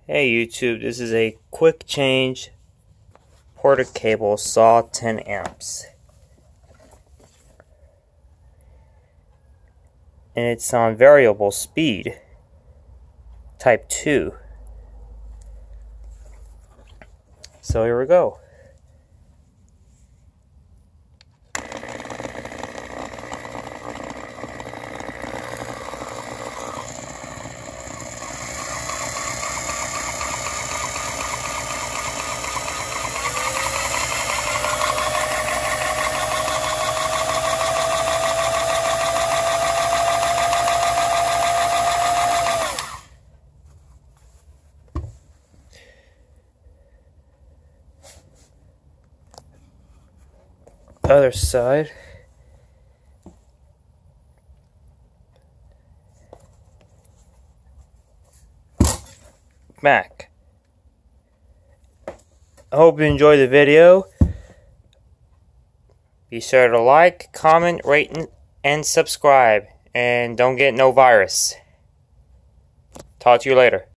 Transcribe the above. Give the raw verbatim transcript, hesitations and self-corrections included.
Hey YouTube, this is a quick change porter cable saw ten amps, and it's on variable speed type two. So here we go. Other side. Back. I hope you enjoyed the video. Be sure to like, comment, rate, and subscribe. And don't get no virus. Talk to you later.